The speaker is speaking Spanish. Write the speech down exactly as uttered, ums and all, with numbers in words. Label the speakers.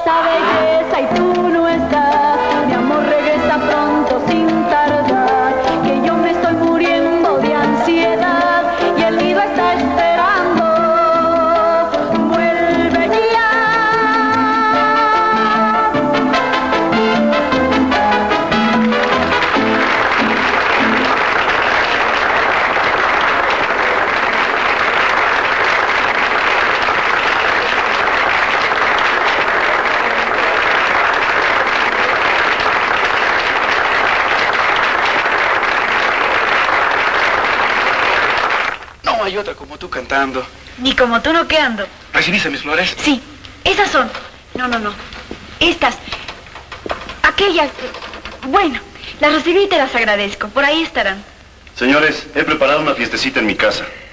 Speaker 1: esa belleza y tú no estás. Mi amor regresa pronto sin tardar, que yo me estoy muriendo de ansiedad y el nido está esperando. Vuelve ya.
Speaker 2: No hay otra como tú cantando.
Speaker 3: Ni como tú noqueando.
Speaker 2: ¿Recibiste mis flores?
Speaker 3: Sí, esas son. No, no, no. Estas. Aquellas. Bueno, las recibí y te las agradezco. Por ahí estarán.
Speaker 4: Señores, he preparado una fiestecita en mi casa.